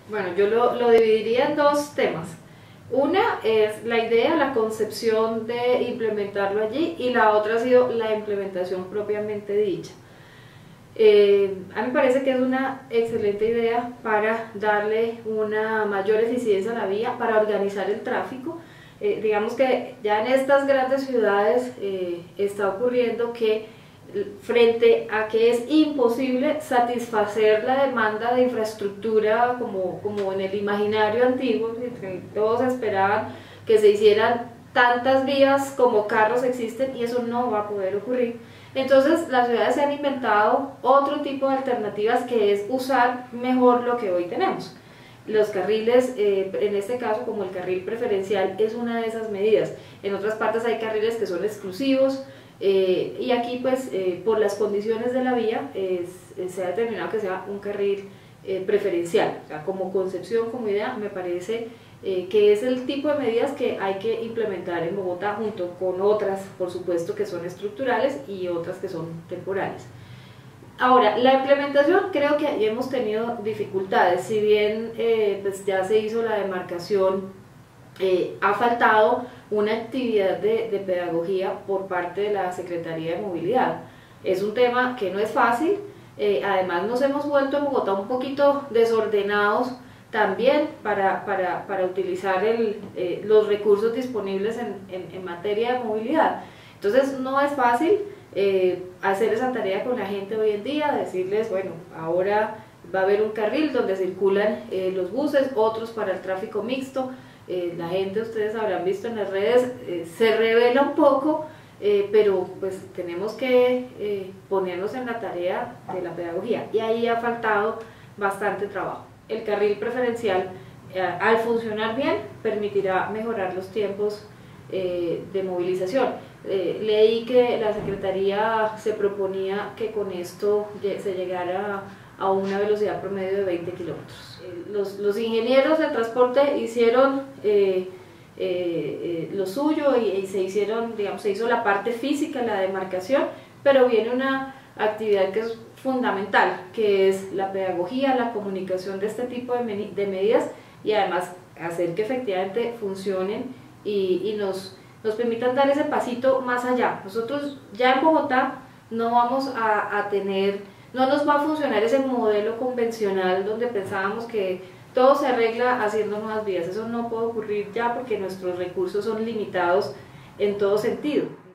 Bueno, yo lo dividiría en dos temas. Una es la idea, la concepción de implementarlo allí, y la otra ha sido la implementación propiamente dicha. A mí me parece que es una excelente idea para darle una mayor eficiencia a la vía, para organizar el tráfico. Digamos que ya en estas grandes ciudades está ocurriendo que frente a que es imposible satisfacer la demanda de infraestructura como en el imaginario antiguo, que todos esperaban que se hicieran tantas vías como carros existen, y eso no va a poder ocurrir. Entonces las ciudades se han inventado otro tipo de alternativas, que es usar mejor lo que hoy tenemos. Los carriles, en este caso como el carril preferencial, es una de esas medidas. En otras partes hay carriles que son exclusivos, y aquí pues por las condiciones de la vía se ha determinado que sea un carril preferencial. O sea, como concepción, como idea, me parece que es el tipo de medidas que hay que implementar en Bogotá, junto con otras, por supuesto, que son estructurales y otras que son temporales. Ahora, la implementación, creo que ahí hemos tenido dificultades. Si bien pues ya se hizo la demarcación, ha faltado una actividad de pedagogía por parte de la Secretaría de Movilidad. Es un tema que no es fácil. Además nos hemos vuelto en Bogotá un poquito desordenados también para utilizar los recursos disponibles en materia de movilidad. Entonces no es fácil hacer esa tarea con la gente hoy en día, decirles, bueno, ahora va a haber un carril donde circulan los buses, otros para el tráfico mixto. La gente, ustedes habrán visto en las redes, se revela un poco, pero pues tenemos que ponernos en la tarea de la pedagogía, y ahí ha faltado bastante trabajo. El carril preferencial, al funcionar bien, permitirá mejorar los tiempos de movilización. Leí que la Secretaría se proponía que con esto se llegara a una velocidad promedio de 20 kilómetros. Los ingenieros de transporte hicieron lo suyo y se hizo la parte física, la demarcación, pero viene una actividad que es fundamental, que es la pedagogía, la comunicación de este tipo de medidas, y además hacer que efectivamente funcionen y nos permitan dar ese pasito más allá. Nosotros ya en Bogotá no vamos a tener, no nos va a funcionar ese modelo convencional donde pensábamos que todo se arregla haciendo nuevas vías. Eso no puede ocurrir ya, porque nuestros recursos son limitados en todo sentido.